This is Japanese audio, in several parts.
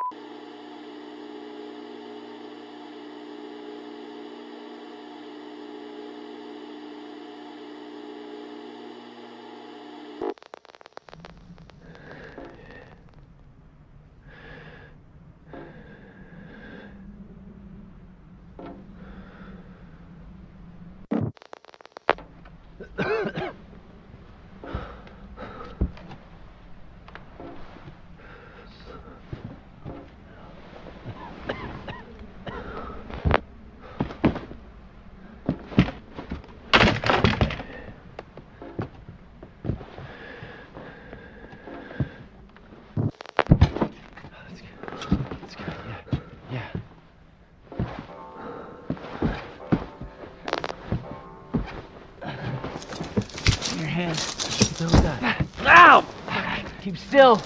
Ow! Keep still.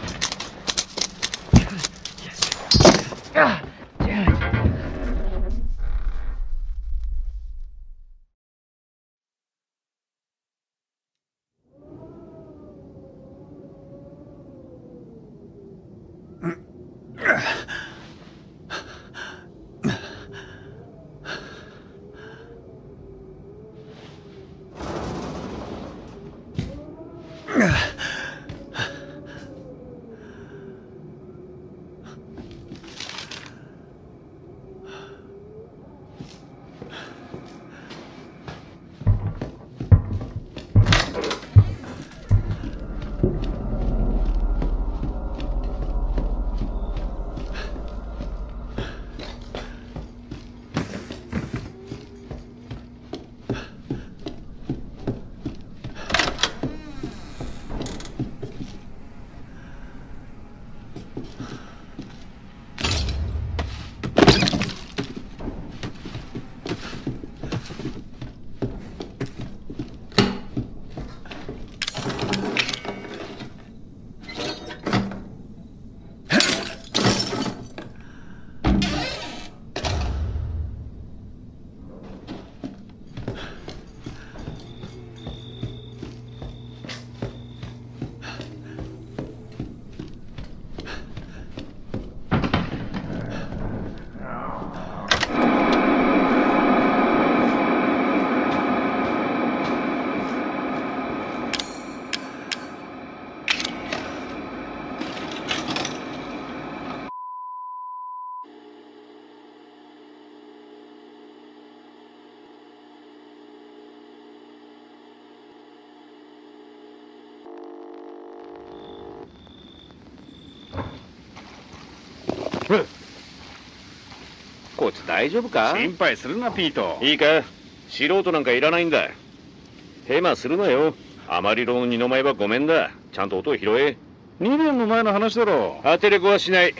こいつ大丈夫か？ 心配するな、ピート。 いいか、素人なんかいらないんだ。ヘマするなよ。あまりの二の舞はごめんだ。ちゃんと音を拾え。 2年の前の話だろ。 当てれこはしない。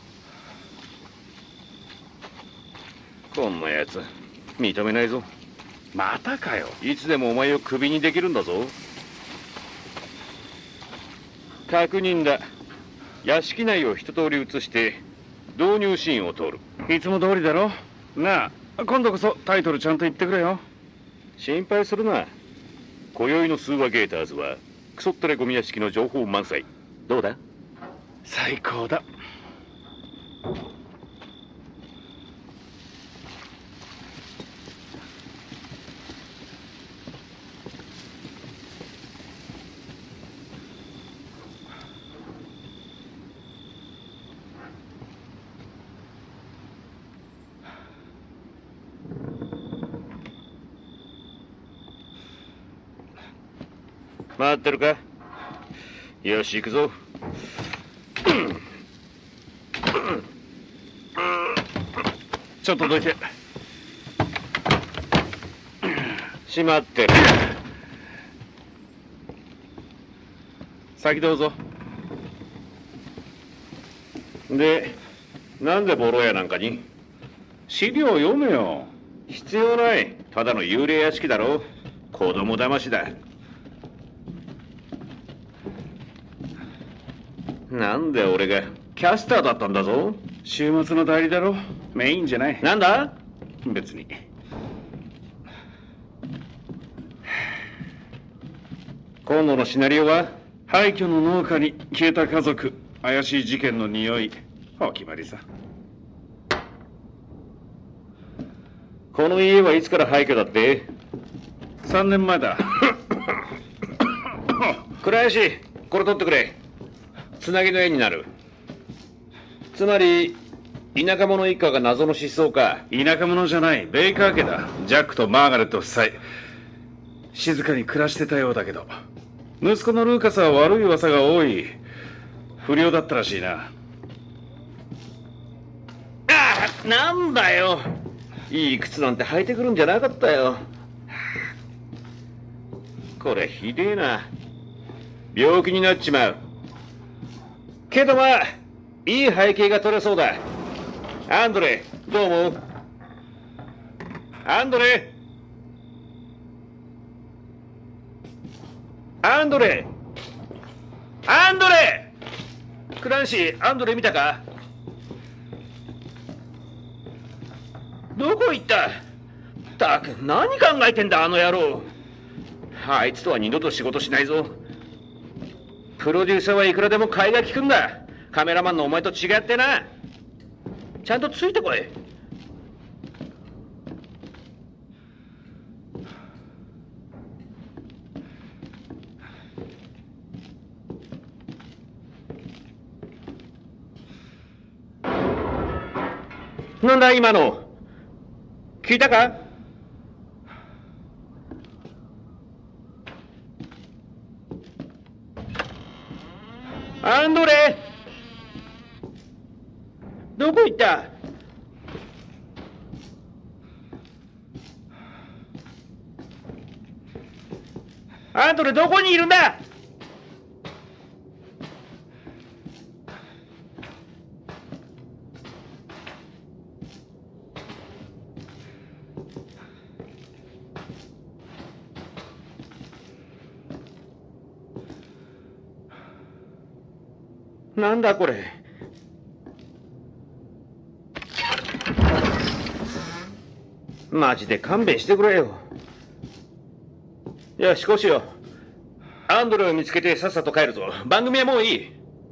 こんなやつ認めないぞ。 またかよ。 いつでもお前をクビにできるんだぞ。確認だ。屋敷内を一通り移して導入シーンを撮る。 いつも通りだろ。なあ、今度こそタイトルちゃんと言ってくれよ。 心配するな。今宵の通話ゲーターズはクソったれゴミ屋敷の情報満載。どうだ？ 最高だ。 待ってるか？よし、行くぞ。 ちょっとどいて。 閉まってる。 先どうぞ。 で、なんでボロ屋なんかに？ 資料を読めよ。 必要ない。ただの幽霊屋敷だろ。子供騙しだ。なんで俺がキャスターだったんだぞ。 週末の代理だろ。メインじゃない。 なんだ？ 別に。 今度のシナリオは？ 廃墟の農家に消えた家族、怪しい事件の匂い、 お決まりさ。 この家はいつから廃墟だって？ 3年前だ。 倉石、これ取ってくれ。つなぎの絵になる。つまり田舎者一家が謎の失踪か。 田舎者じゃない、ベイカー家だ。ジャックとマーガレット夫妻、静かに暮らしてたようだけど、息子のルーカスは悪い噂が多い。不良だったらしいな。 ああ、なんだよ。いい靴なんて履いてくるんじゃなかったよ。これひでえな。病気になっちまう。けどまあいい背景が取れそうだ。アンドレ、どう思う？アンドレ、アンドレ、アンドレ。クランシー、アンドレ見たか？どこ行った？ったく何考えてんだあの野郎。あいつとは二度と仕事しないぞ。プロデューサーはいくらでも買いが利くんだ。カメラマンのお前と違ってな。ちゃんとついてこい。なんだ今の。聞いたか？アンドレ、どこ行った？アンドレ、どこにいるんだ？なんだこれ。マジで勘弁してくれよ。よし、こうしよう。アンドレを見つけてさっさと帰るぞ。番組はもういい。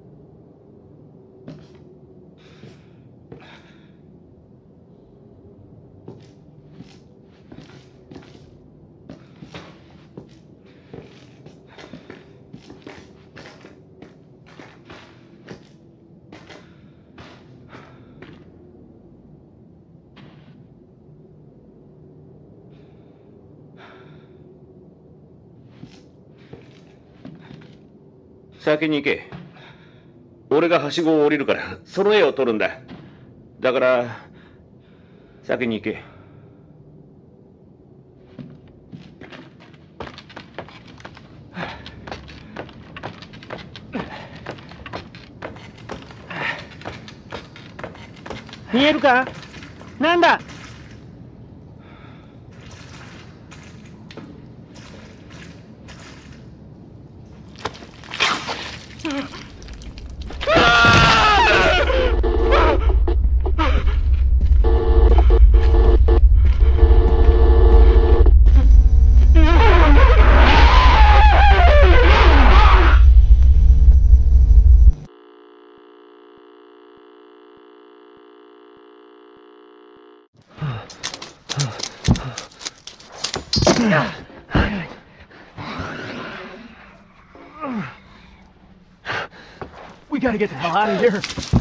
先に行け。俺がはしごを降りるからその絵を撮るんだ。だから先に行け。見えるか？なんだ？ We gotta get the hell out of here.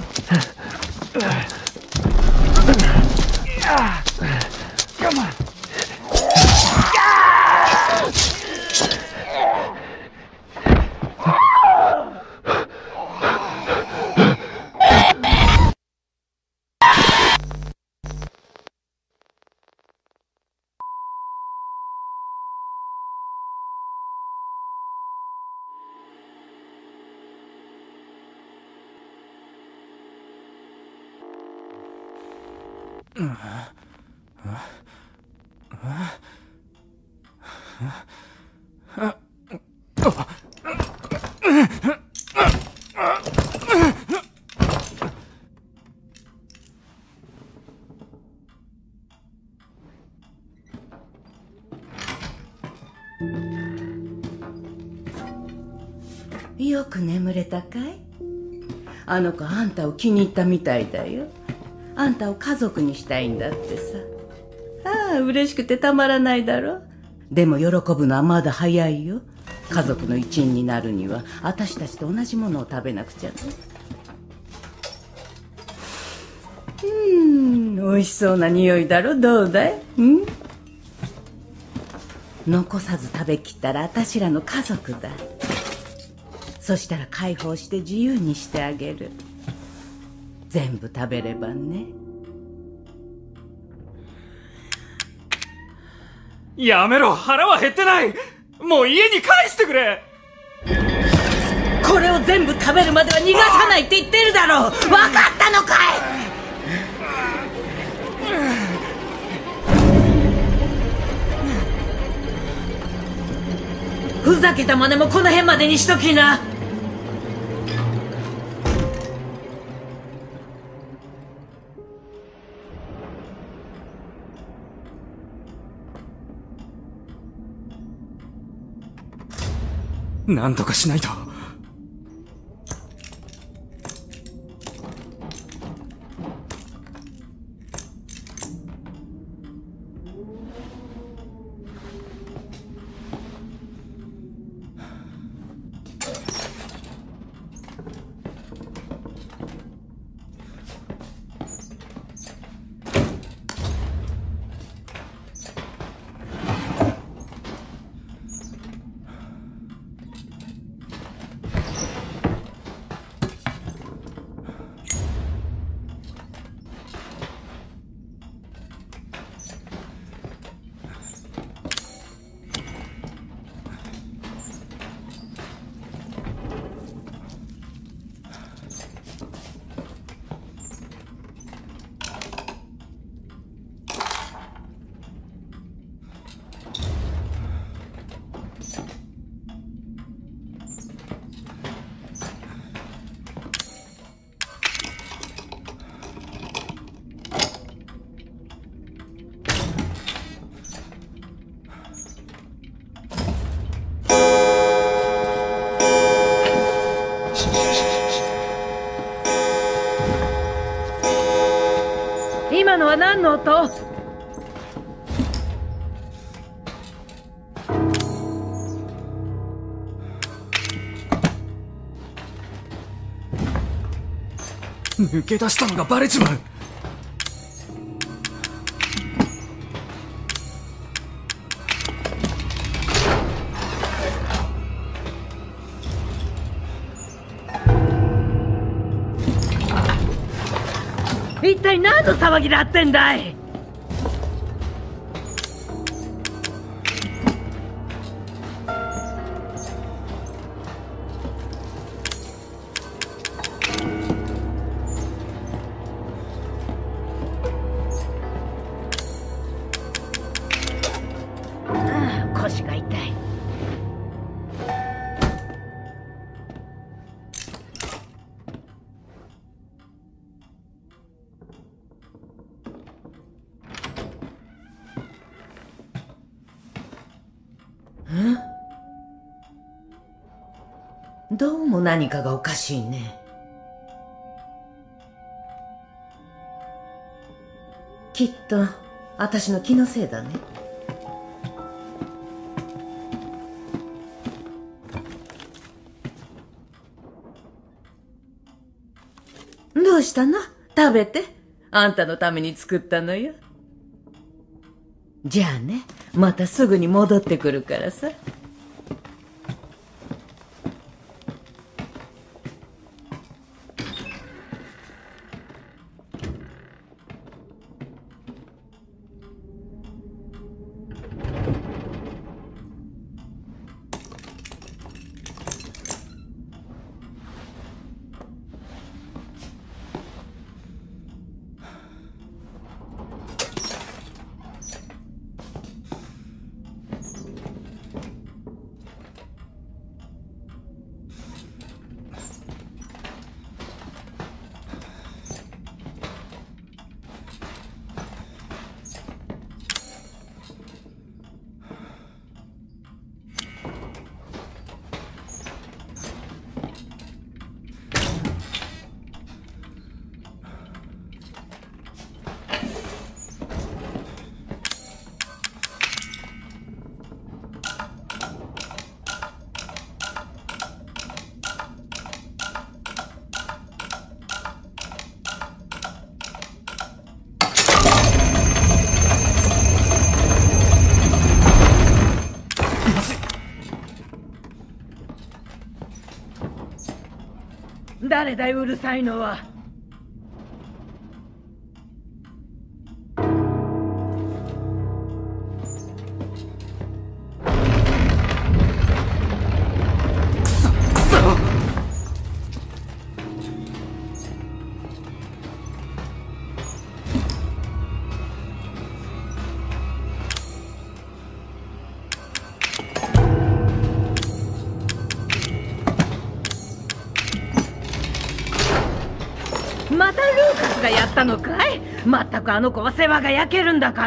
Come on. よく眠れたかい？ あの子あんたを気に入ったみたいだよ。あんたを家族にしたいんだってさ。ああ、嬉しくてたまらないだろ。でも喜ぶのはまだ早いよ。家族の一員になるには私たちと同じものを食べなくちゃね。美味しそうな匂いだろ。どうだい？残さず食べきったら私らの家族だ。そしたら解放して自由にしてあげる。全部食べればね。 やめろ、腹は減ってない。もう家に返してくれ。 これを全部食べるまでは逃がさないって言ってるだろう。分かったのかい？ふざけた真似もこの辺までにしときな。 なんとかしないと。 今のは何の音？ 抜け出したのがバレちまう。 一体何の騒ぎだってんだい？腰が痛い。どうも何かがおかしいね。きっと私の気のせいだね。どうしたの？食べて。あんたのために作ったのよ。じゃあね、またすぐに戻ってくるからさ。 誰だいうるさいのは。またルーカスがやったのかい？まったくあの子は世話が焼けるんだから。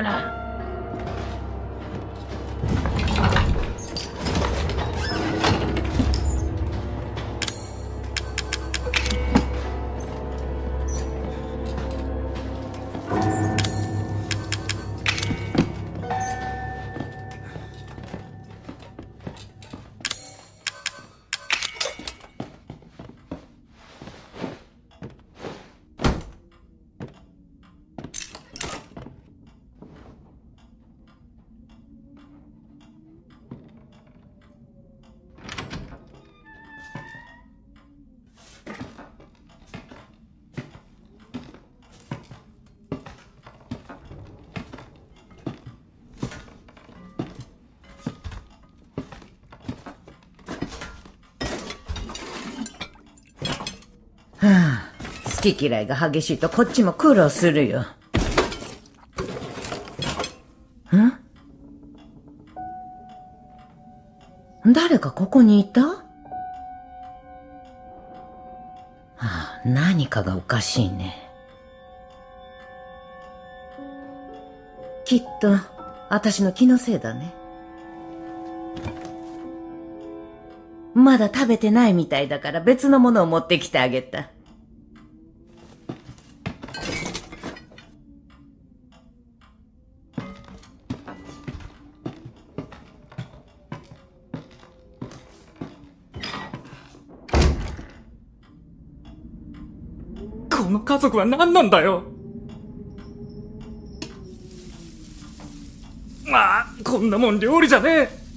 好き嫌いが激しいとこっちも苦労するよ。誰かここにいた？何かがおかしいね。きっと私の気のせいだね。まだ食べてないみたいだから別のものを持ってきてあげた。 この家族は何なんだよ。こんなもん料理じゃねえ。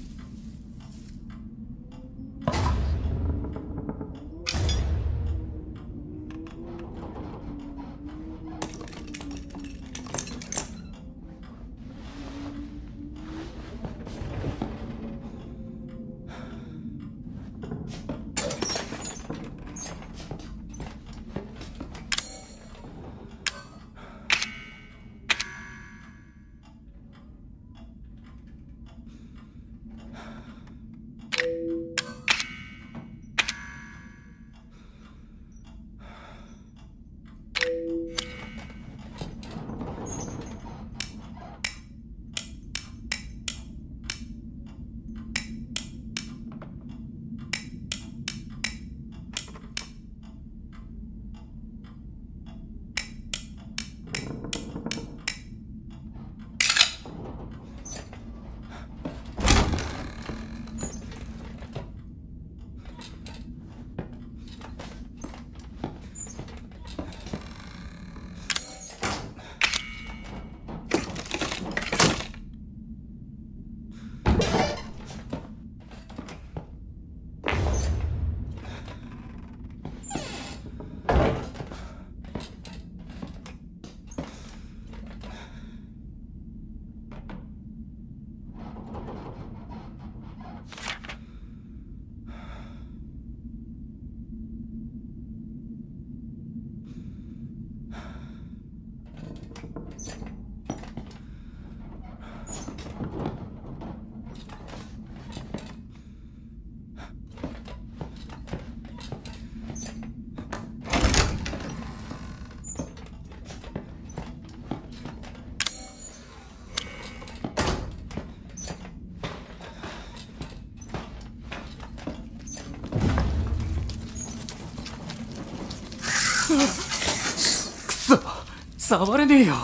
くそ、触れねえよ。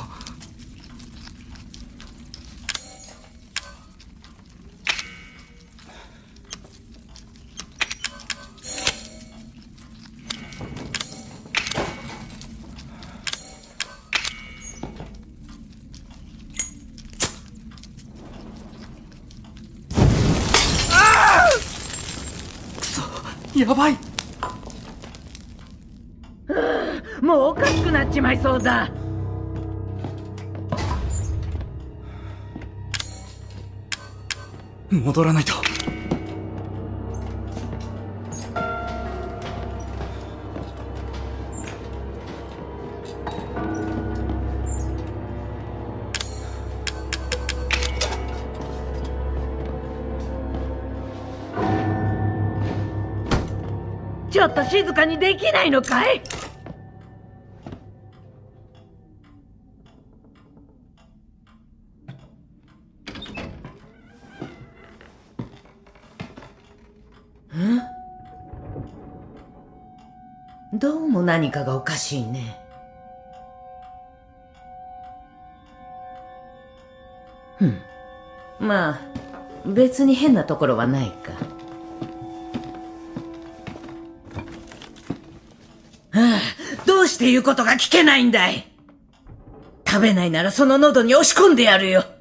くそ、やばい。 もうおかしくなっちまいそうだ。 戻らないと。 ちょっと静かにできないのかい？ どうも何かがおかしいね。まあ別に変なところはないか。どうして言うことが聞けないんだい。食べないならその喉に押し込んでやるよ。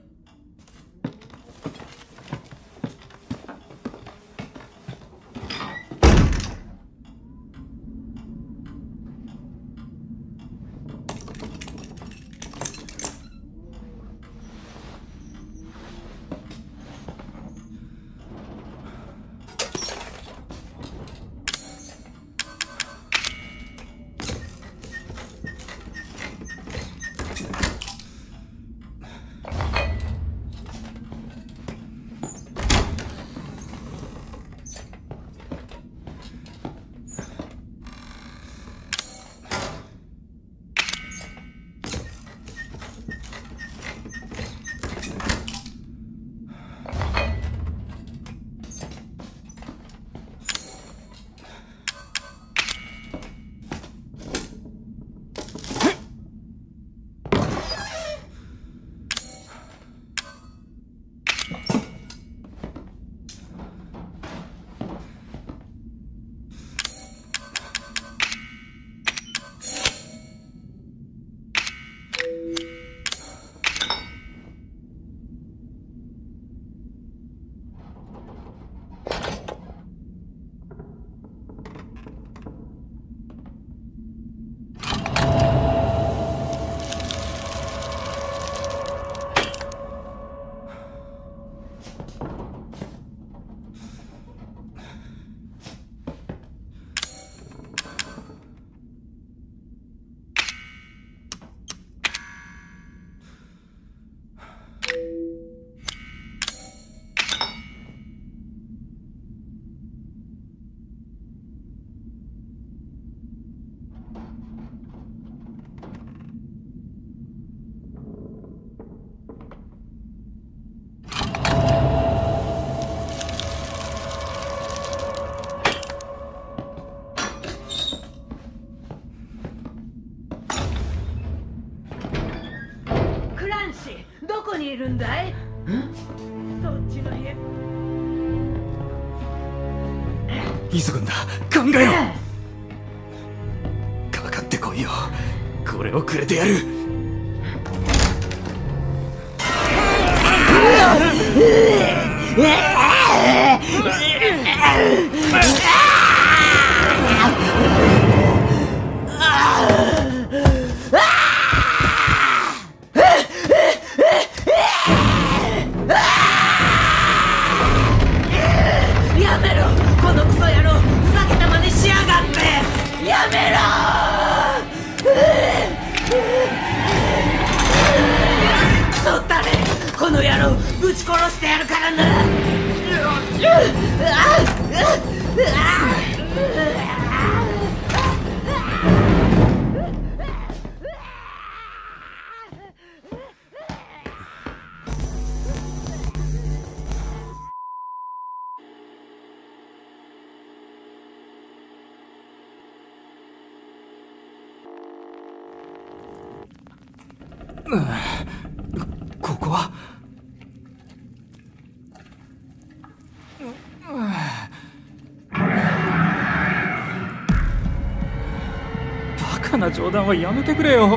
どこにいるんだい？そっちの家。 急ぐんだ。考えろ。かかってこいよ。これをくれてやる。 やめろ、このクソ野郎。ふざけた真似しやがって。やめろ。クソったれ、この野郎ぶち殺してやるからな。 ここはバカな冗談はやめてくれよ。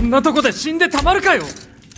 んなとこで死んでたまるかよ。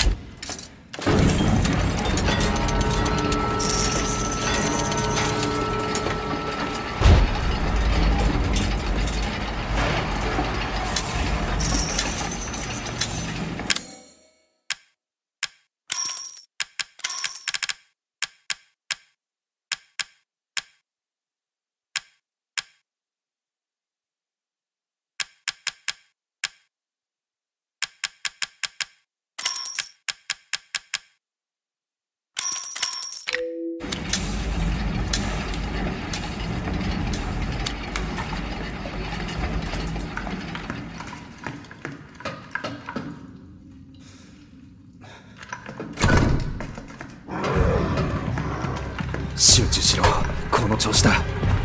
集中しろ、この調子だ。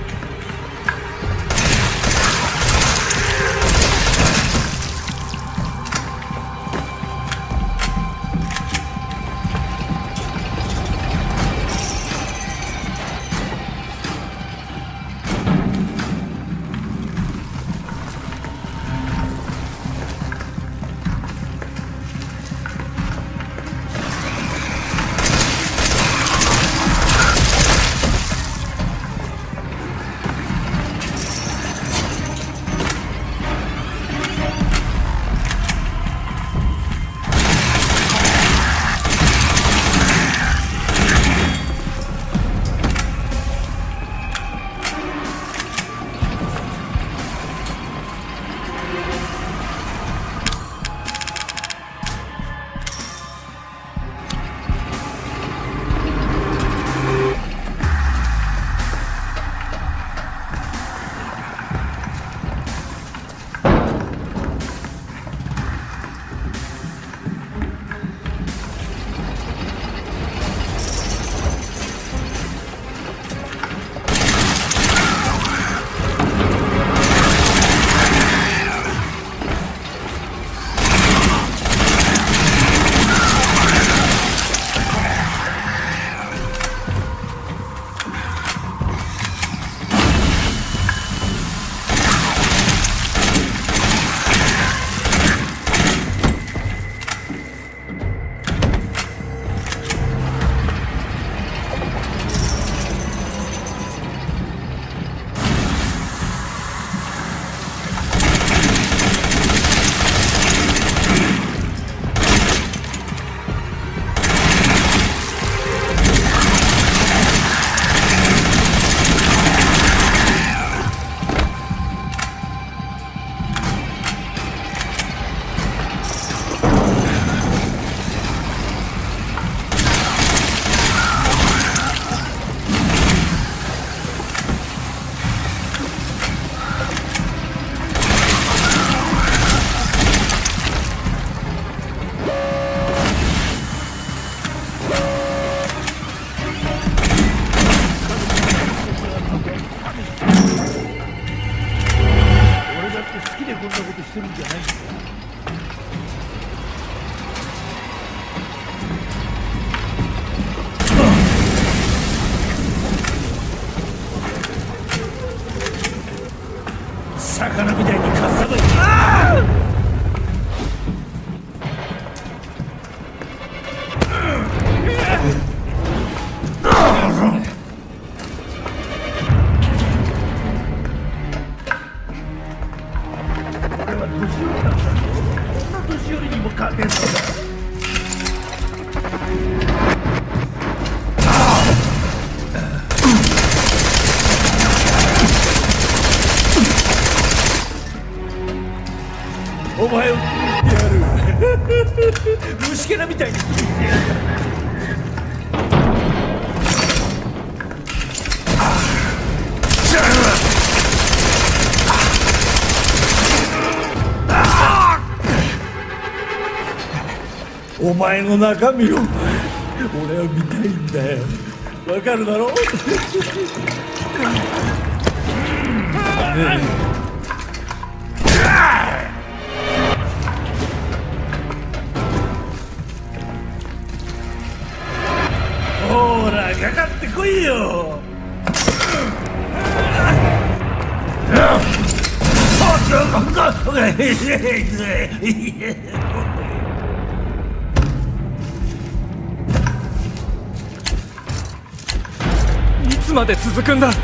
魚みたいにかっさばいて。ああ！俺は年寄りなんだぞ。こんな年寄りにも勝てんのか。お前を切ってやる。虫けらみたいに切ってやる。お前の中身を俺は見たいんだよ。わかるだろ？ほら、かかってこいよ。 つまで続くんだ。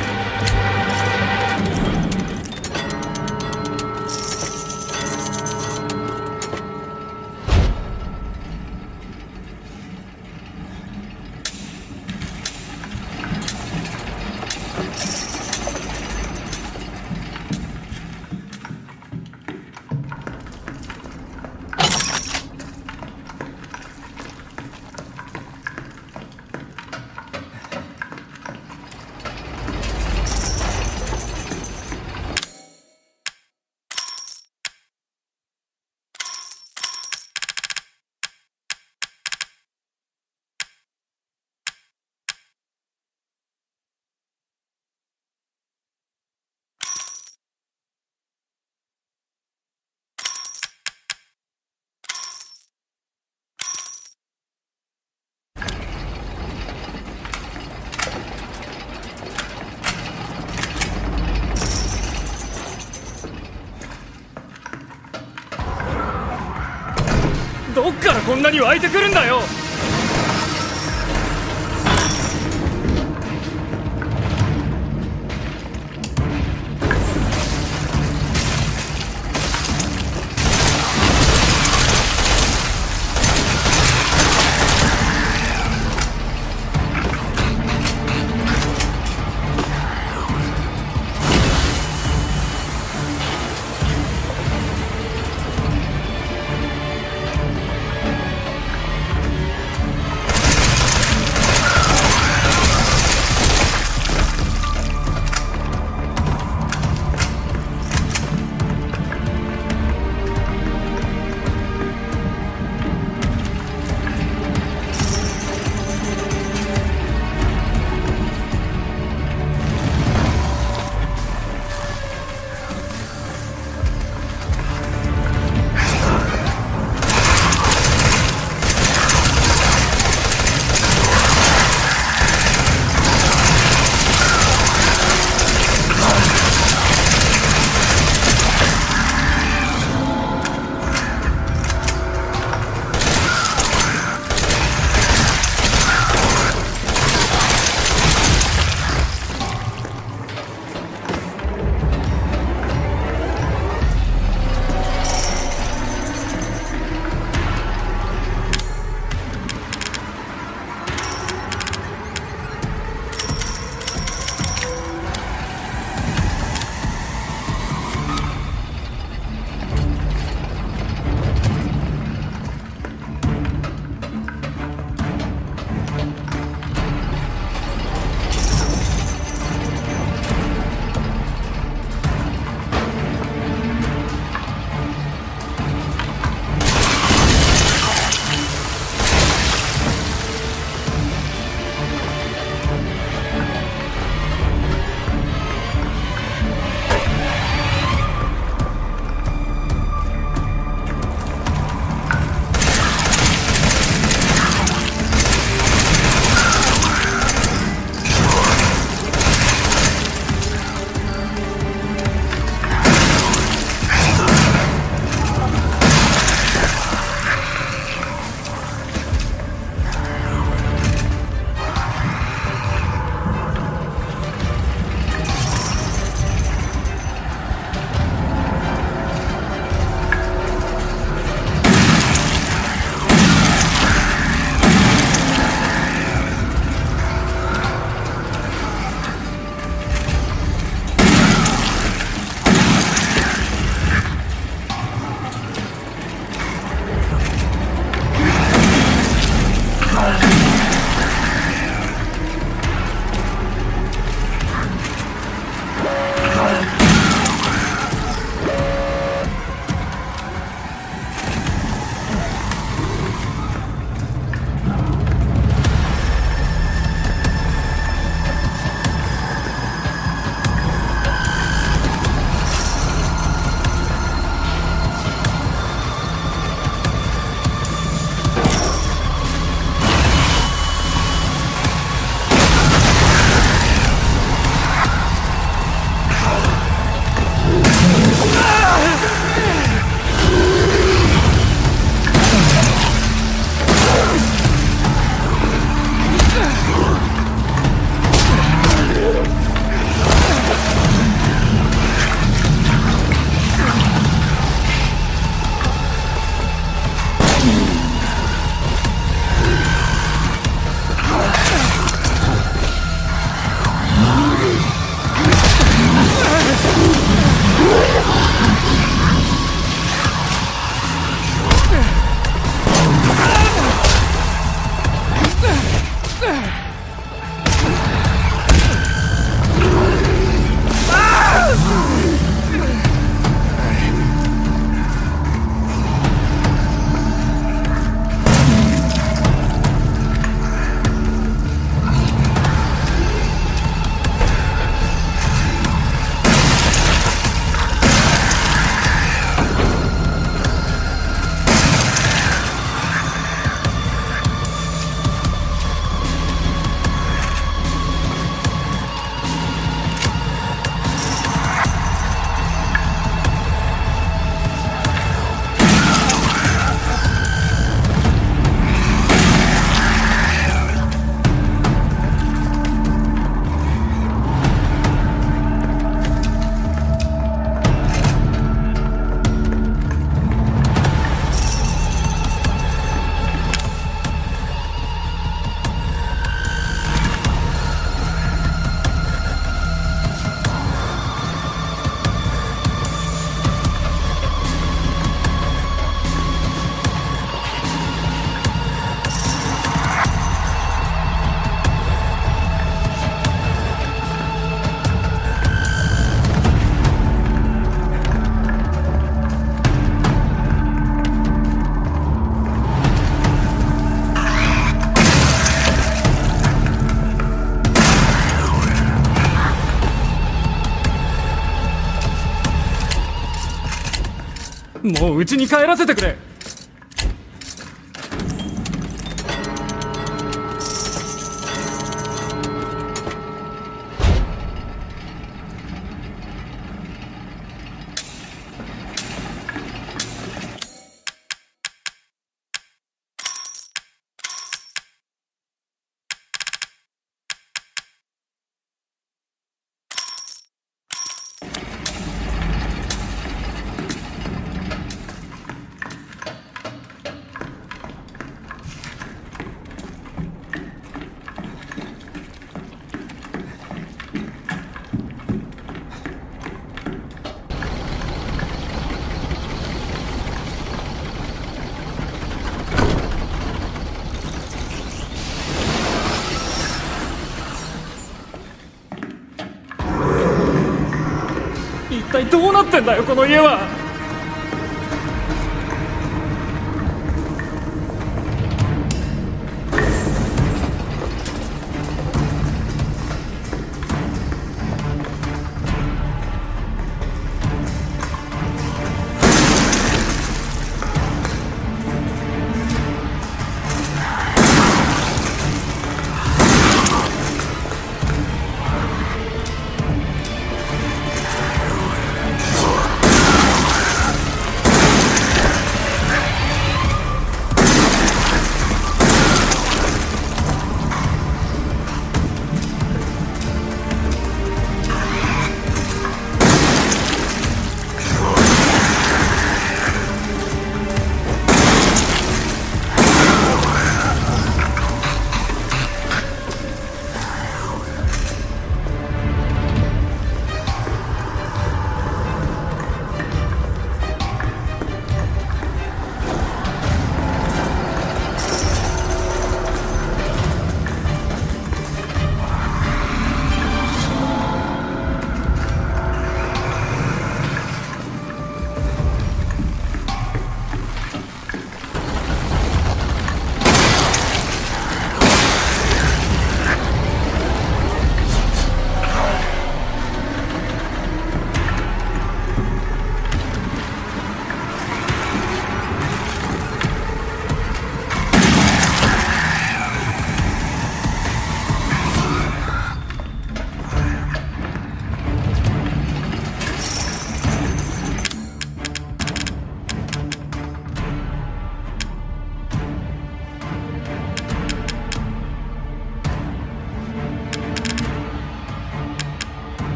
どっからこんなに湧いてくるんだよ。 もう家に帰らせてくれ。一体どうなってんだよこの家は。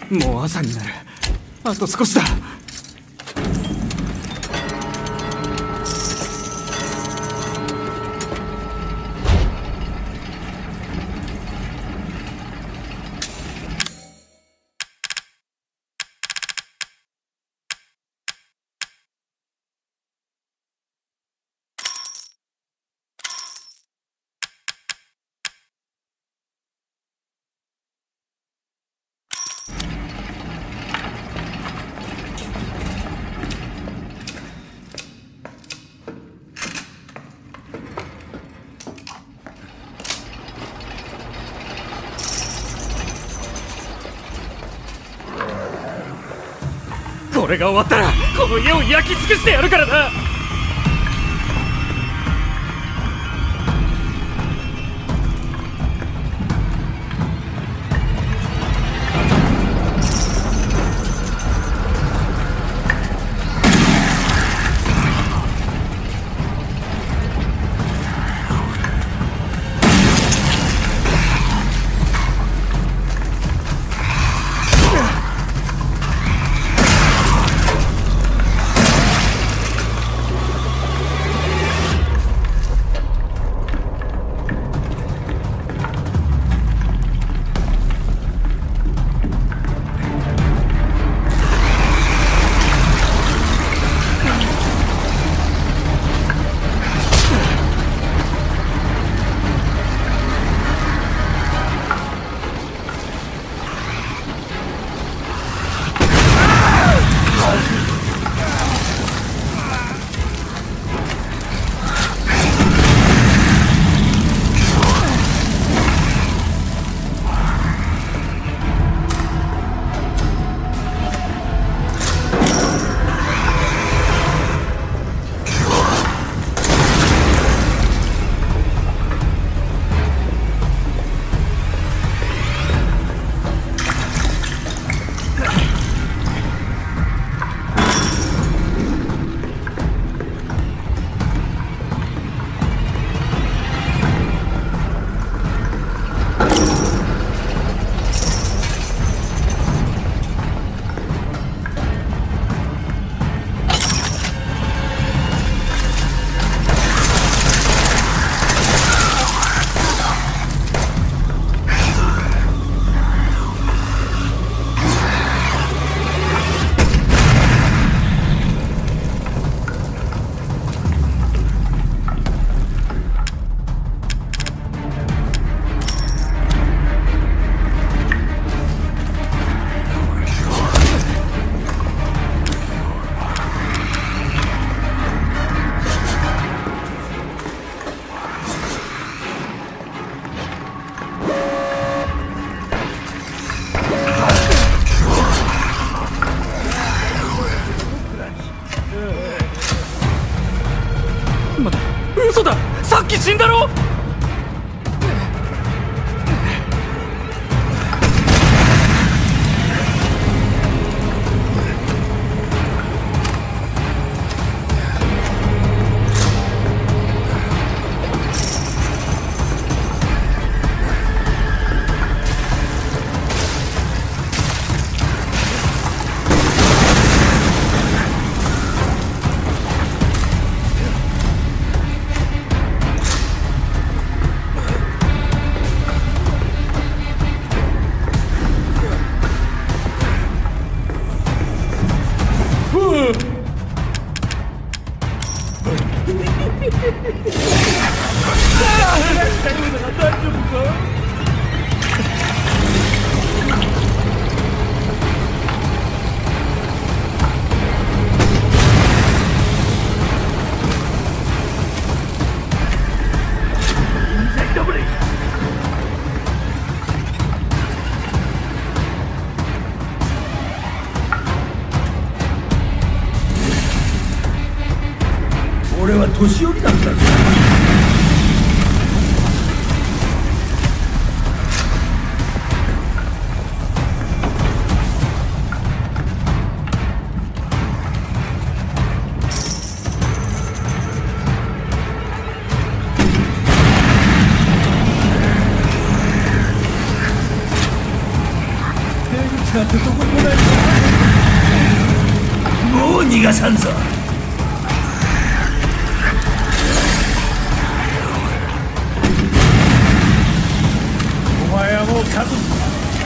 もう朝になる。あと少しだ。これが終わったらこの家を焼き尽くしてやるからな。嘘だ、さっき死んだろ。 俺は年寄りなんだぞ。出口なんてどこにもないぞ。もう逃がさんぞ。お前はもう家族だ。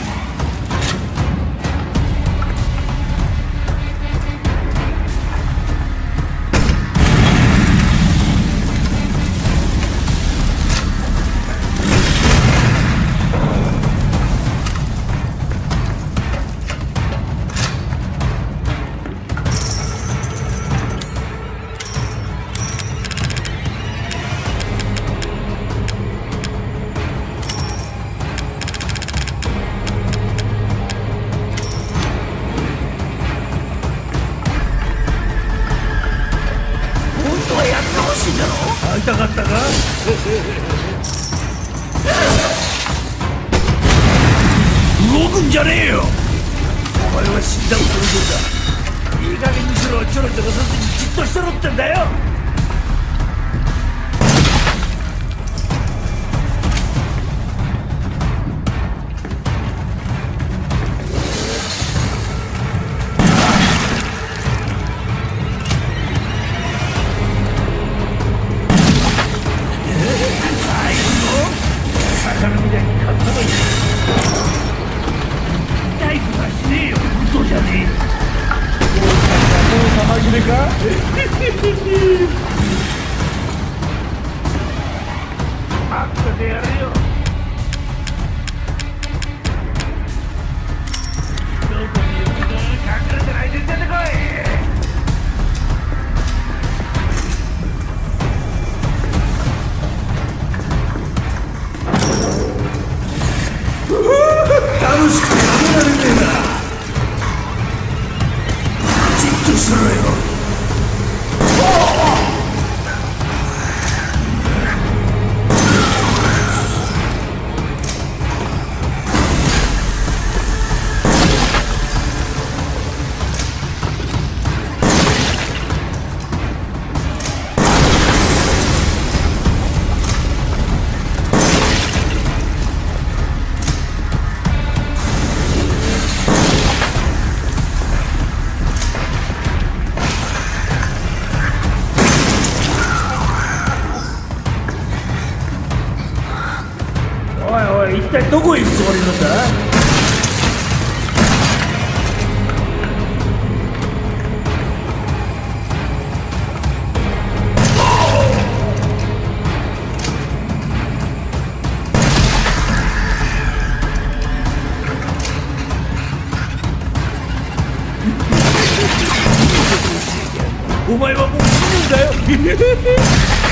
会いたかったか？動くんじゃねえよ。お前は死んだ男だ。いい加減にしろ。ちょろちょろさずにじっとしてろってんだよ。楽しく食べられねえな。じっとしろよ。一体どこへ行くつもりなんだ？お前はもう死ぬんだよ。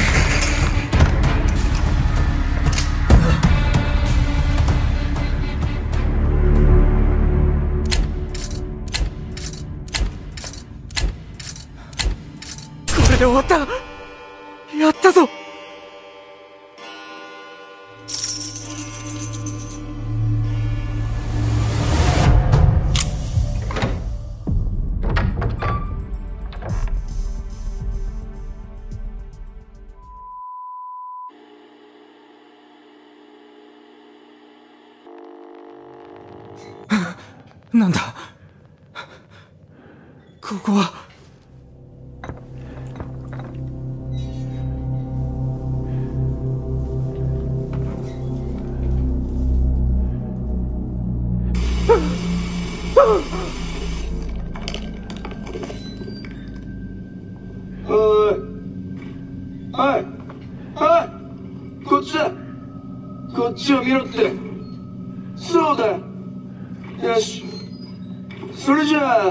これで終わった。やったぞ。なんだここは。 こっちだ。こっちを見ろって。そうだ。よし。それじゃあ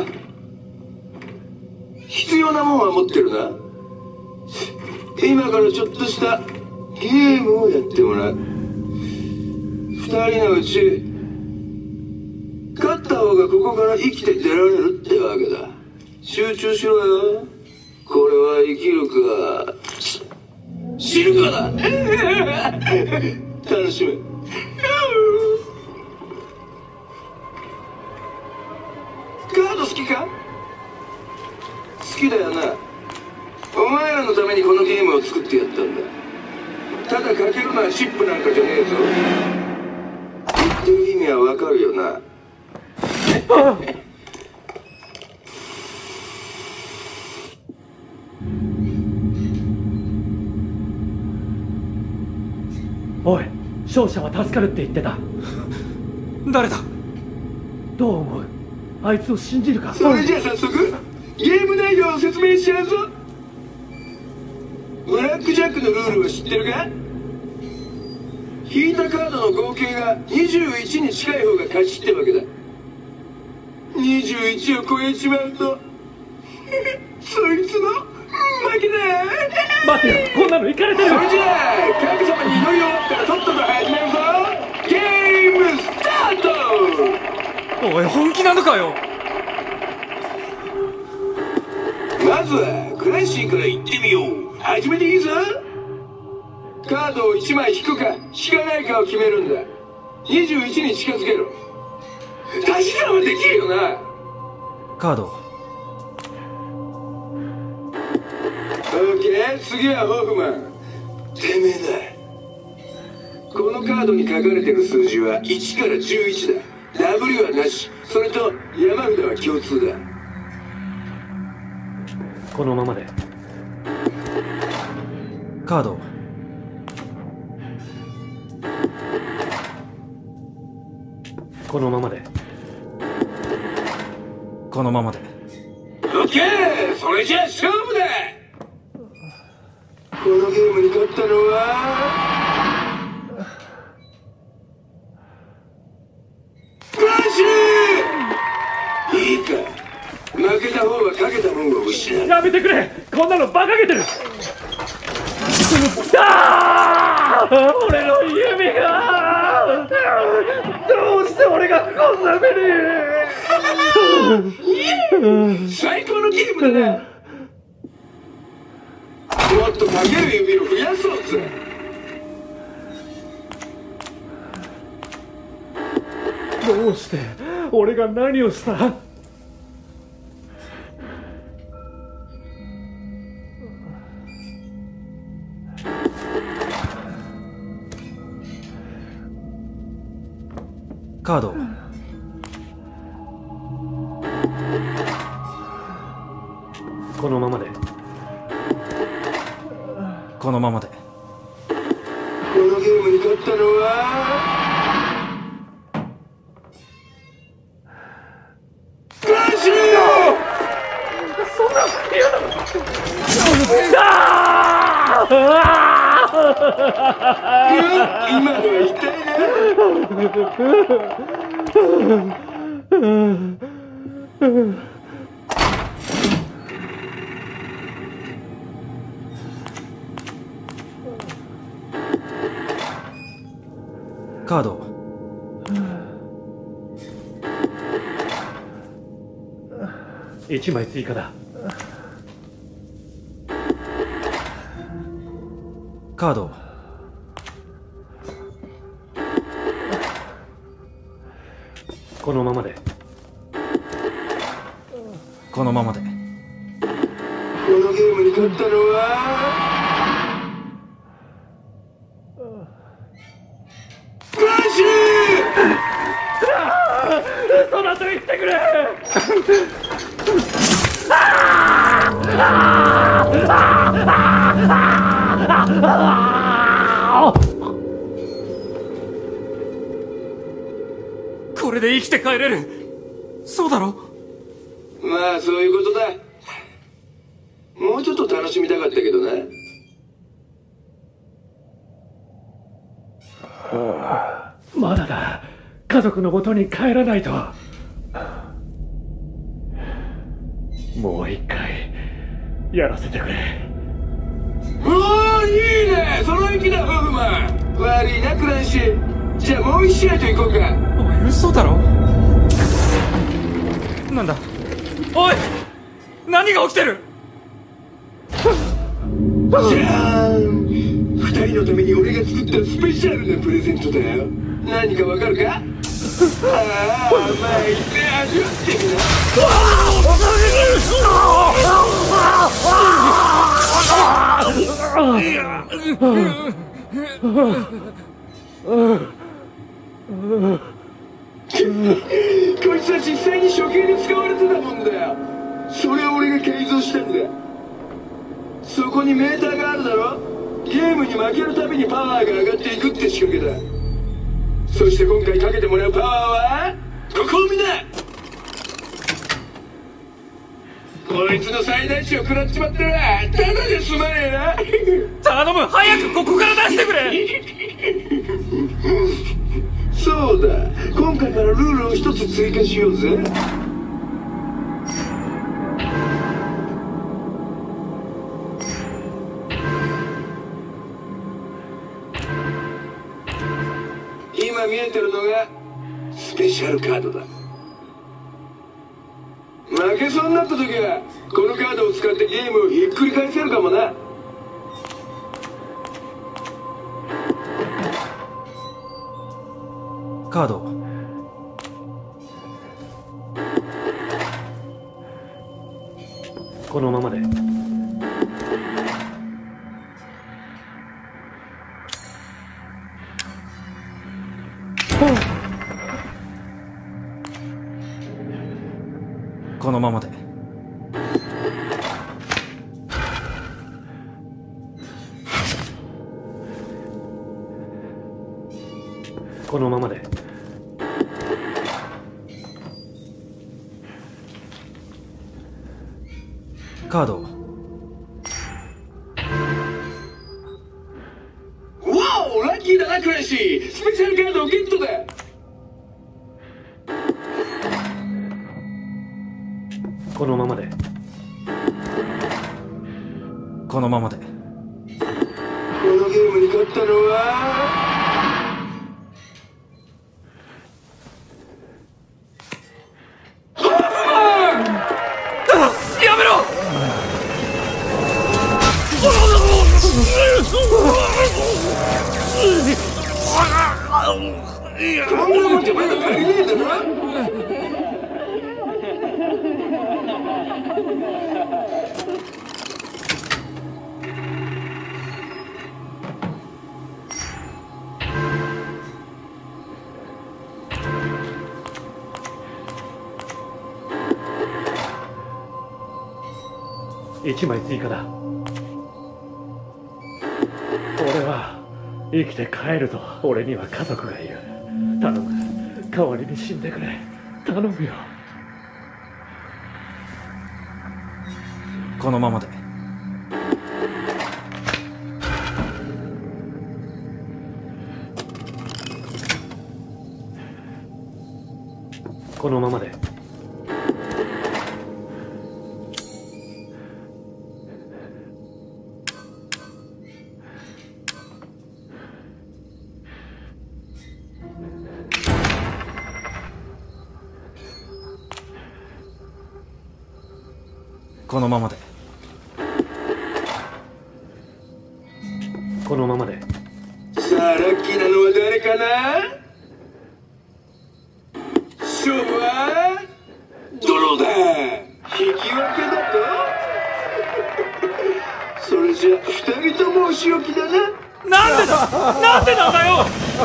必要なもんは持ってるな。今からちょっとしたゲームをやってもらう。2人のうち勝った方がここから生きて出られるってわけだ。集中しろよ。これは生きるか死ぬかだ。楽しめ。カード好きか？好きだよな。お前らのためにこのゲームを作ってやったんだ。ただかけるのはチップなんかじゃねえぞ。言ってる意味はわかるよな。 おい、勝者は助かるって言ってた。 誰だ？ どう思う？あいつを信じるか？ それじゃあ早速ゲーム内容を説明しちゃうぞ。ブラックジャックのルールは知ってるか？引いたカードの合計が21に近い方が勝ちってわけだ。21を超えちまうとそいつの負けだ。 待てよ、こんなのいかれてる。 それじゃあ神様に祈り終わったらとっとと始めるぞ。ゲームスタート。 おい、本気なのかよ。 まずはクラッシーから言ってみよう。始めていいぞ。カードを1枚引くか引かないかを決めるんだ。21に近づけろ。足し算はできるよな。 カード。 オッケー、次はホフマン。てめえだ。このカードに書かれてる数字は1から11だ。W はなし。それと山札は共通だ。 このままで。 カード。 このままで。 このままで。 オッケー、それじゃあ勝負だ。このゲームに勝ったのはクラッシュ。いいか、負けた方はかけたもんを失う。 やめてくれ、こんなの馬鹿げてる。俺の指が、どうして俺がこんな目に。 最高のゲームだな。もっとかける指を増やそうぜ。 どうして俺が何をした？ カード。 このままで。 このままで。 このゲームに勝ったのはクラッシュ。 そんな嫌だ。 今のは痛いな。 カード。 1枚追加だ。 カード。 このままで。 このままで。 このゲームに勝ったのはクラッシュ。 嘘だと言ってくれ。 これで生きて帰れる。そうだろ？ まあそういうことだ。もうちょっと楽しみたかったけどな。 まだだ。家族の元に帰らないと。もう一回やらせてくれ。 おー、いいね、その意気だホフマン。悪いなクランシー。じゃあもう一試合と行こうか。 おい、嘘だろ？なんだ？おい！何が起きてる？ じゃーん、二人のために俺が作ったスペシャルなプレゼントだよ。何かわかるか？ああ、甘いね、味わってみな。 ああ。。。。。。。。。。。。。。。。。。。。。。。。。。。。。。。。。。。。。。。。。。。。。。。。。。。。。。。。。。。。。。。。。。。。。。。。。。。。。。。。。。。。。。。。。。。。。。。。。。。。。。。。。。。。。。。。。。。。。。。。。。。。。。。。。。。。。。。。。。。。。。。。。。。。。。。。。。。。。。。。。。。。。。。。。。。。。。。。。。。。。。。。。。。。。。。。。。。。。。。。。。。。。。。。。。。。。。。。。。。。。。。。。。。。。。。。。。。。。。。。。。。。。。。。。。。。。。。。。。。。 こいつは実際に処刑に使われてたもんだよ。それを俺が改造したんだ。そこにメーターがあるだろ。ゲームに負けるたびにパワーが上がっていくって仕掛けだ。そして今回かけてもらうパワーはここを見な。こいつの最大値を食らっちまったらただじゃ済まねえな。 頼む、早くここから出してくれ。 そうだ、今回からルールを一つ追加しようぜ。今見えてるのがスペシャルカードだ。負けそうになった時はこのカードを使ってゲームをひっくり返せるかもな。 カード。このままで。このままで。このままで。カード。 わお、ラッキーだなクラッシー。スペシャルカードをゲットだ。 このままで。このままで。 このゲームに勝ったのはやめろ。 こんなもんじゃまだ足りねえだろ。 1枚追加だ。俺は生きて帰るぞ。俺には家族がいる。頼む、代わりに死んでくれ。頼むよ。 このままで。このままで。このままで。このままで。 さあラッキーなのは誰かな。勝負はドローだ。引き分けだと。それじゃ2人ともお仕置きだな。 なんでだ。なんでなんだよ。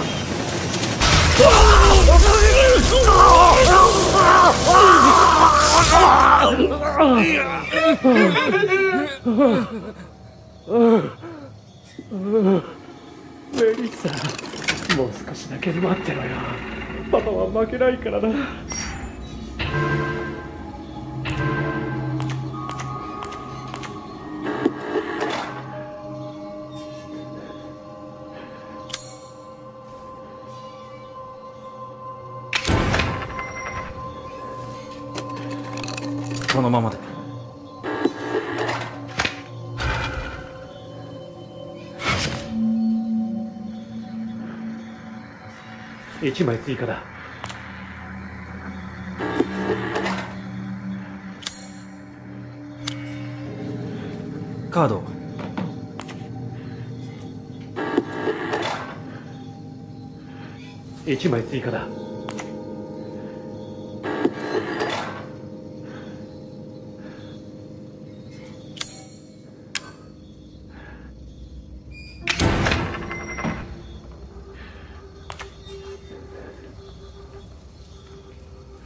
メリッサ、もう少しだけ待ってろよ。パパは負けないからな。 このままで。 1枚追加だ。 カード。 1枚追加だ。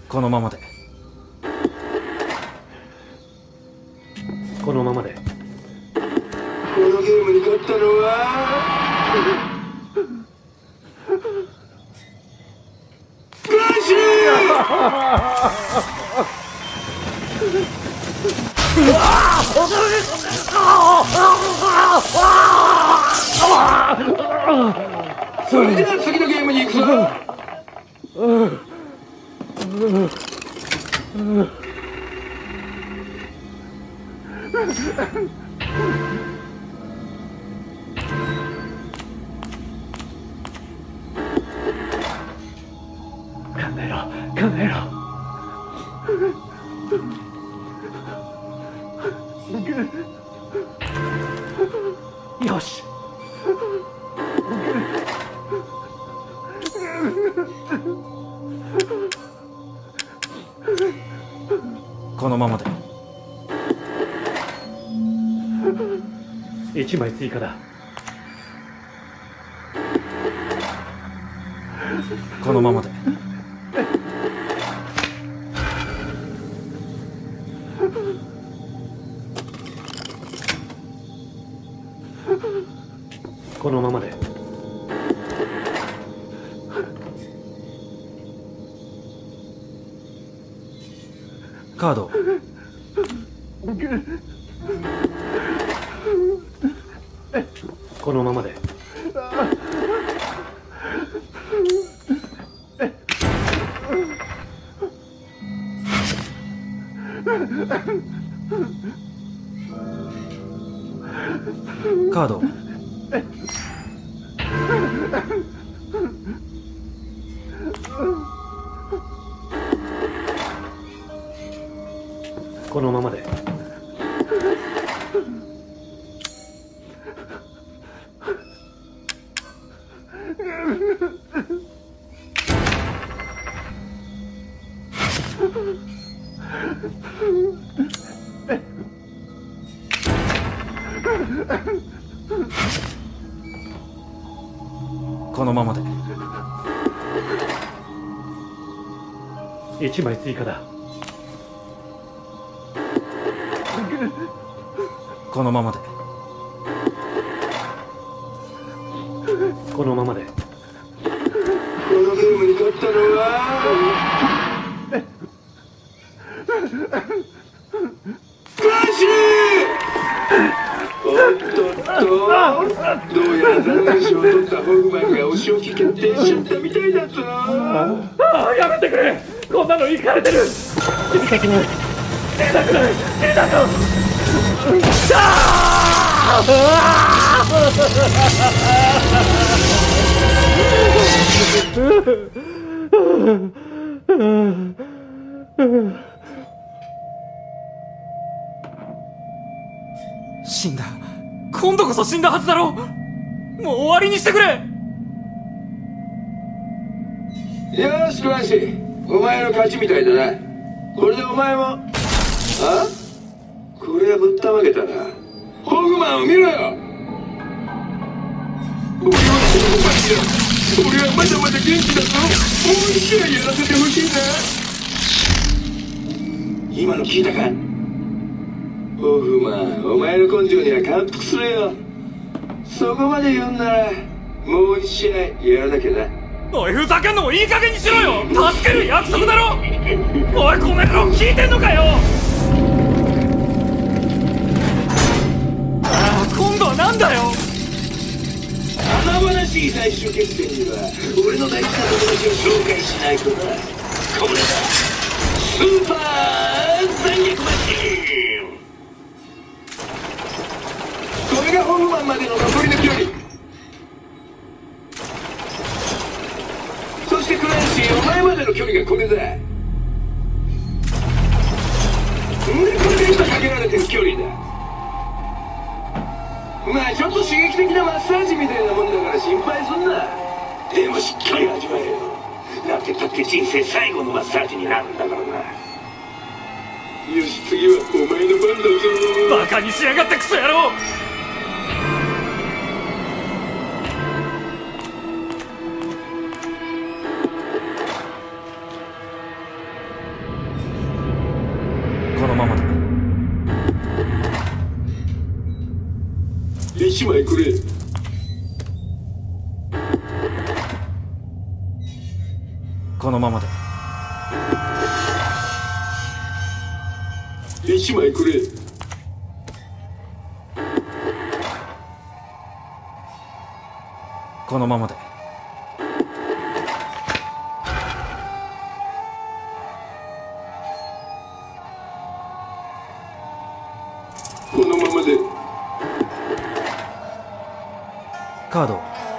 このままで。 このままで。 このゲームに勝ったのはクラッシュそれじゃあ次のゲームに行くぞ。 考えろ、考えろ。よし。 このままで。 1枚追加だ。 このままで。 このままで。 カード。 このままで。 カード。 このままで。 このままで。 1枚追加だ。 このままで。 このままで。 このゲームに勝ったのはクラッシュ。おっとっと、どうやら残念賞を取ったホグマンがお仕置き決定しちゃったみたいだぞ。 やめてくれ。こんなのイカれてる。死にたくない、死にたくない、死にたく死んだ。今度こそ死んだはずだろ。もう終わりにしてくれ。 よーしクラッシー、お前の勝ちみたいだな。これでお前もあ、これはぶったまげたな。ホグマンを見ろよ。俺はまだまだ元気だぞ。もう一試合やらせてほしいな。今の聞いたか。ホグマン、お前の根性には感服するよ。そこまで言うんならもう一試合やらなきゃな。 おい、ふざけんのもいい加減にしろよ。助ける約束だろ。おい、この野郎聞いてんのかよ。ああ、今度はなんだよ。 華々しい最終決戦には俺の大事な友達を紹介しないとな。これだ、スーパー残虐マシーン。これがホグマンまでの残りの距離。そしてクランシー、お前までの距離がこれだ。で、これで今かけられてる距離だ。まあちょっと刺激的なマッサージみたいなもんだから心配すんな。でもしっかり味わえよ。なんてったって人生最後のマッサージになるんだからな。よし、次はお前の番だぞ。 バカにしやがってクソ野郎。 1枚くれ。 このままで。 1枚くれ。 このままで。 このままで。 カード。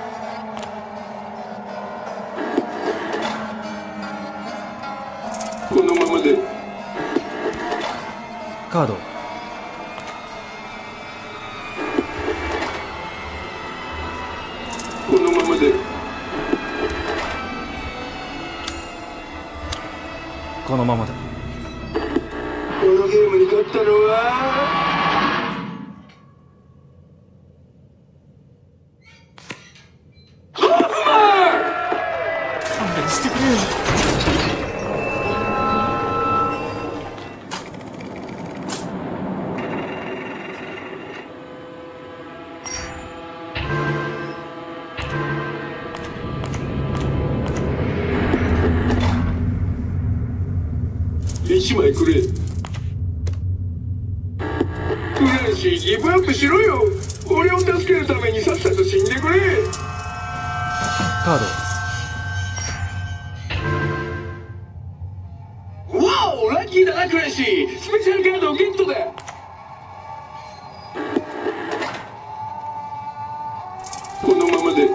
このままで。 カード。 このままで。 このままで。 このゲームに勝ったのは勘弁してくれよ。 1枚くれ。クランシー、ギブアップしろよ。俺を助けるためにさっさと死んでくれ。 カード。 わお、ラッキーだなクランシー。スペシャルカードをゲットだ。このままで。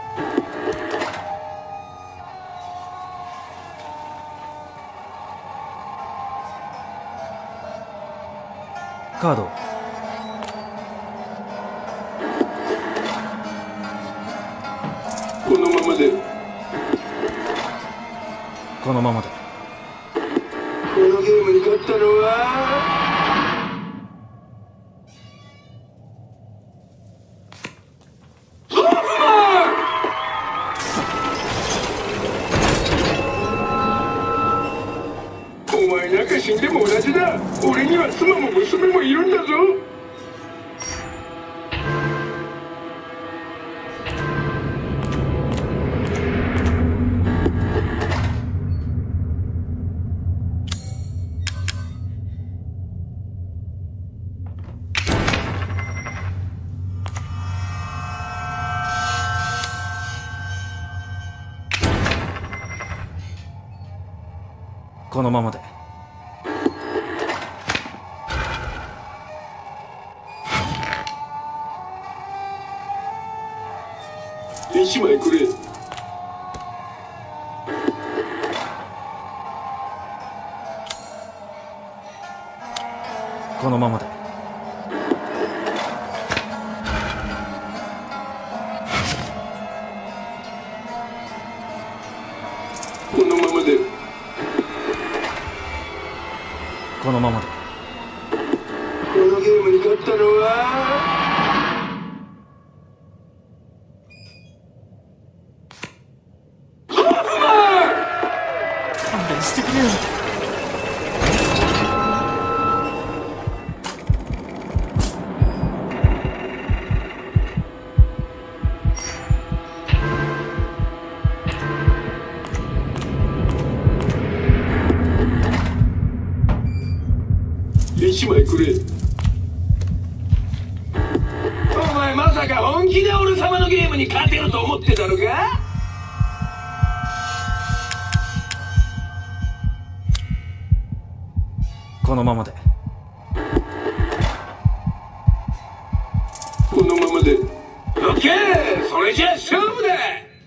カード。 このままで。 このままで。 このゲームに勝ったのはお前なんか死んでも同じだ。俺には妻も娘もいるんだぞ。 このままで。 1枚くれ。 このままで。 このままで。 このままで。 このゲームに勝ったのは勘弁してくれよ。 1枚くれ。お前まさか本気で俺様のゲームに勝てると思ってたのか。 このままで。 このままで。オッケー、それじゃあ勝負だ。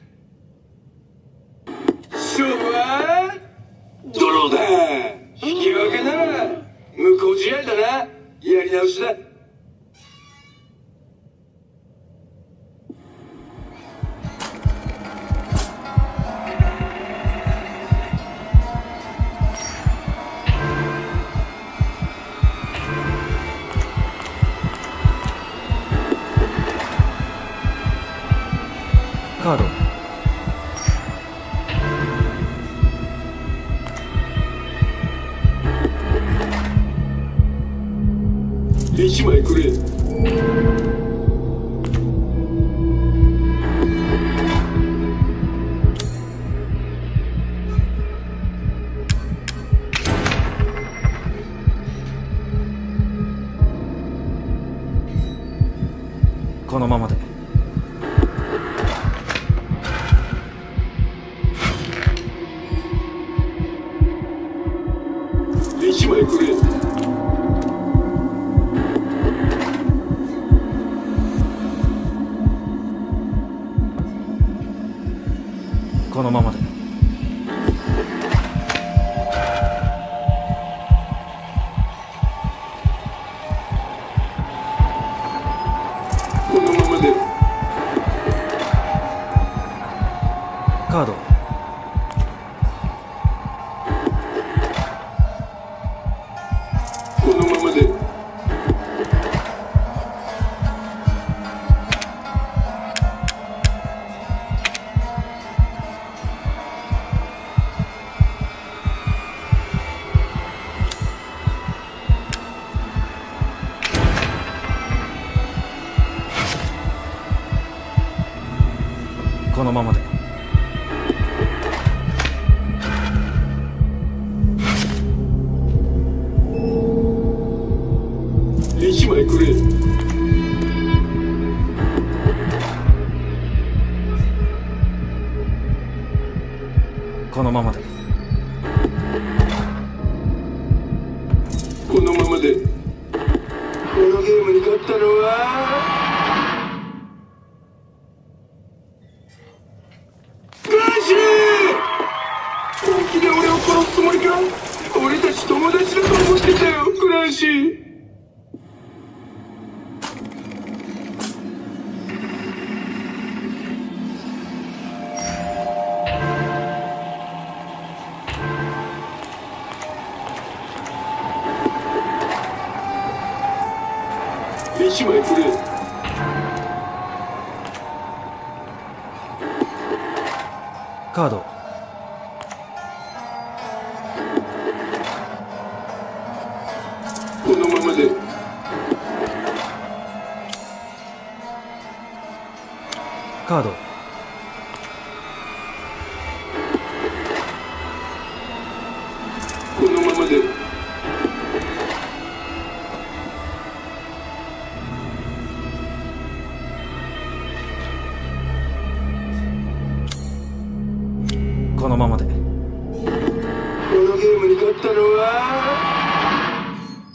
勝負はドローだ。引き分けなら無効試合だな。やり直しだ。 カード。 1枚くれ。 このままで。 1枚くれ。 このままで。 このままで。 カード。 このままで。 このままで。 1枚くれ。 このままで。 このままで。このゲームに勝ったのはクラッシュ！本気で俺を殺すつもりか？俺たち友達だと思ってたよ、クラッシュ。1枚くれ。 カード。 このままで。 カード。 このままで。 このままで。 このゲームに勝ったのは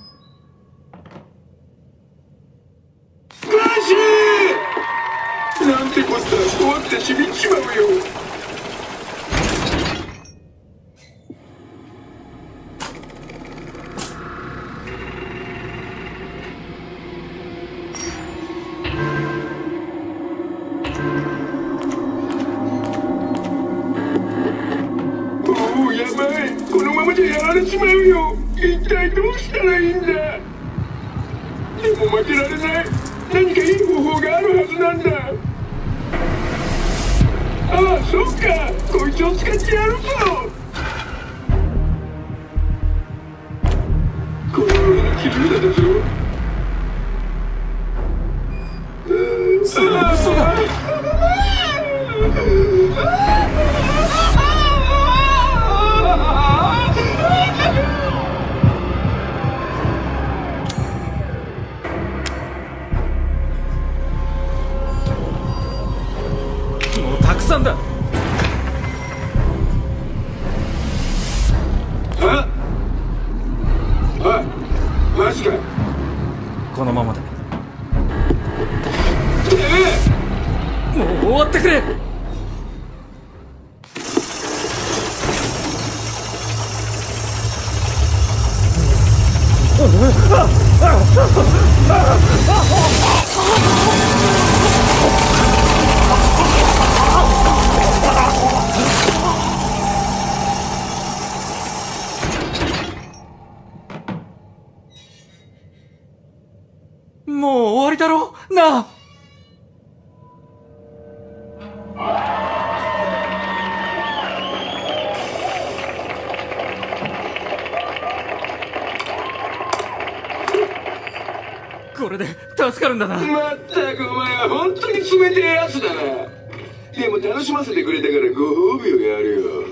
クラッシュ！なんてこった、怖くて死にちまうよ。おお、やばい。このままじゃやられちまうよ。一体どうしたらいいんだ。でも負けられない。何かいい方法があるはずなんだ。ああ、そっか。こいつを使ってやるぞ。これは俺の切り札だぞ。 それは嘘だ。もうたくさんだ。 あ？おい、マジか。 このままで。 てめえ！ もう終わってくれ。もう終わりだろなあ。これで助かるんだな。 まったくお前は本当に冷てえやつだな。でも楽しませてくれたからご褒美をやるよ。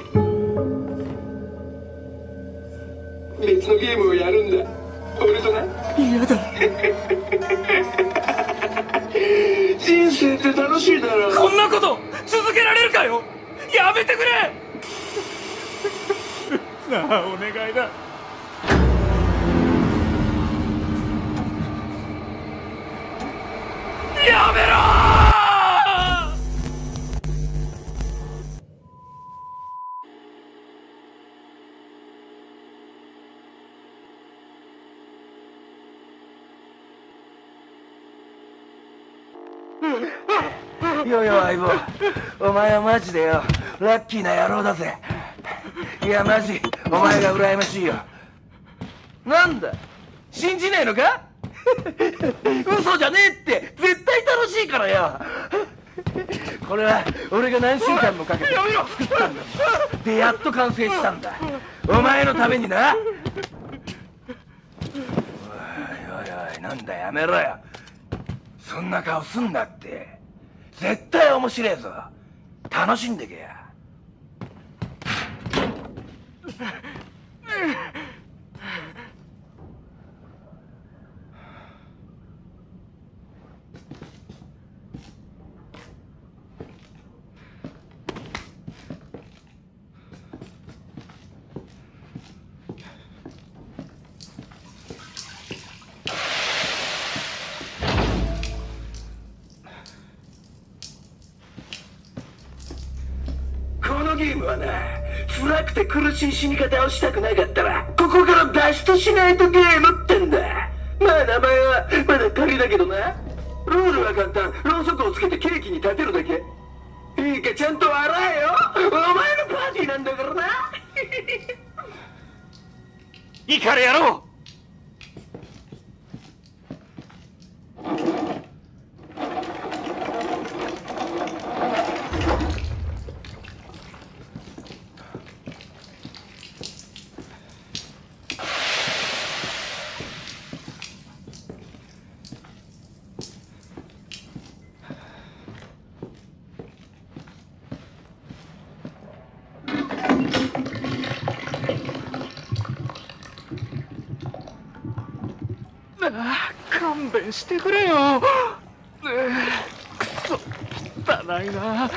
別のゲームをやるんだ、俺とな。 嫌だ。 じ人生って楽しいだろ。 こんなこと続けられるかよ。やめてくれなあ、お願いだ。やめろよよ相棒、お前はマジでよラッキーな野郎だぜ。いやマジお前が羨ましいよ。なんだ信じねえのか嘘じゃねえって絶対楽しいからよ。これは俺が何週間もかけて作ったんだ。でやっと完成したんだ、お前のためにな。おいおいおい、なんだやめろよ。そんな顔すんなって。絶対面白えぞ。楽しんでけや。 このゲームはな、辛くて苦しい死に方をしたくなかったらここから脱出しないとゲームってんだ。まあ名前はまだ仮だけどな。ルールは簡単。ろうそくをつけてケーキに立てるだけ。いいかちゃんと笑えよ。お前のパーティーなんだからな。 いいからやろう。 勘弁してくれよ。くそ汚いな。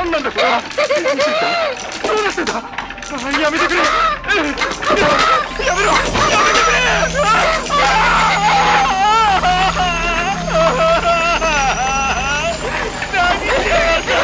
何なんだそれは。どうなってんだ。やめてくれ。やめろ。やめてくれ。何してやがった。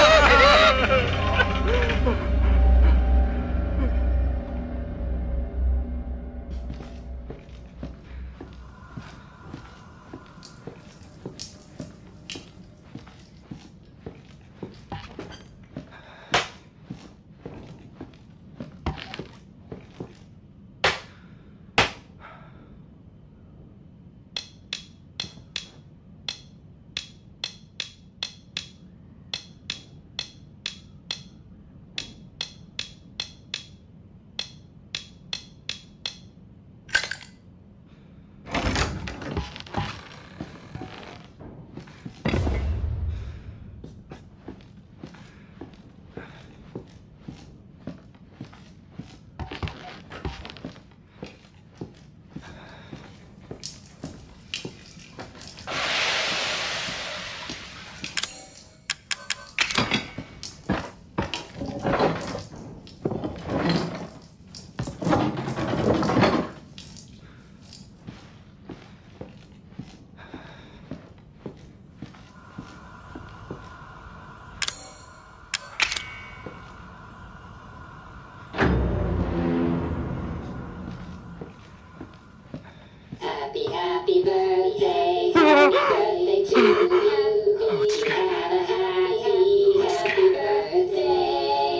Happy birthday, happy birthday to you. Have a happy birthday.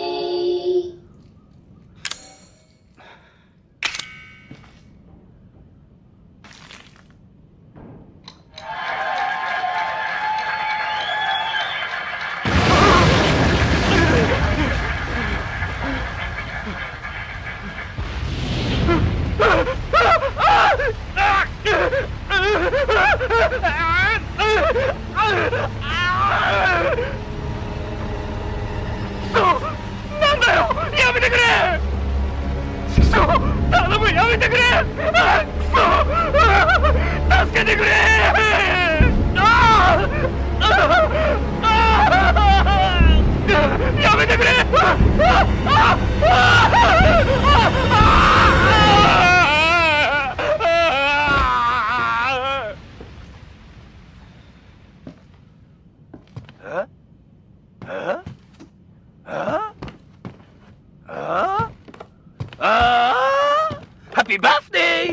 なんだよ。やめてくれ。師匠、頼む、やめてくれ。助けてくれ。やめてくれ。 Happy birthday!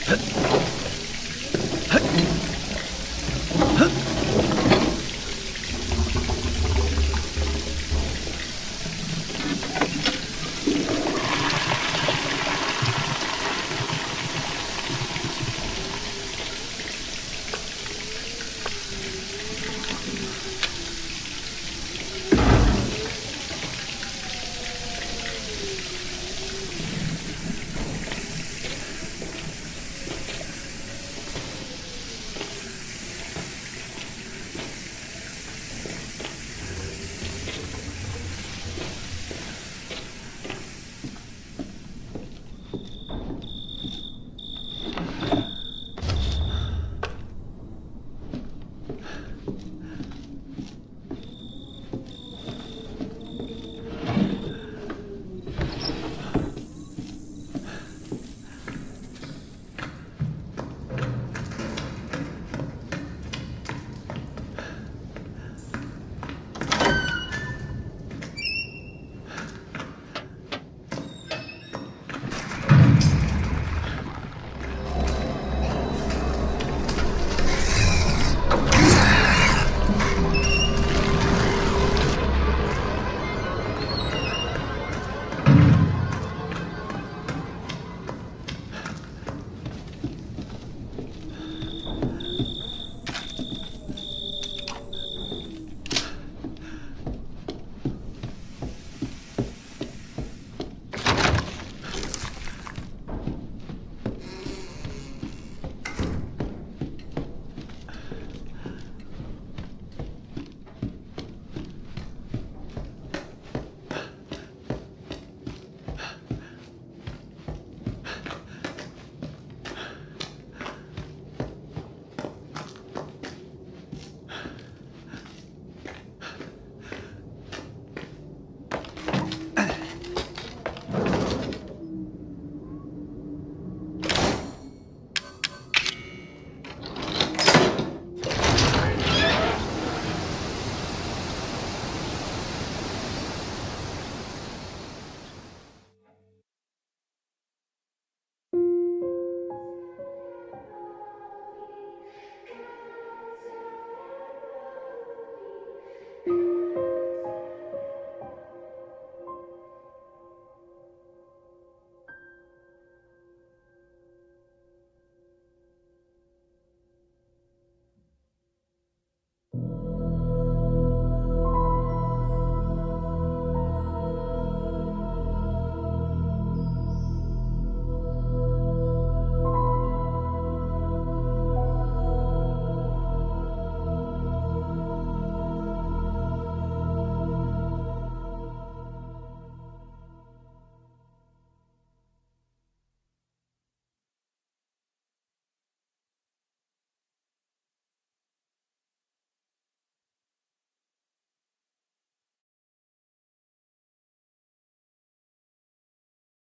っ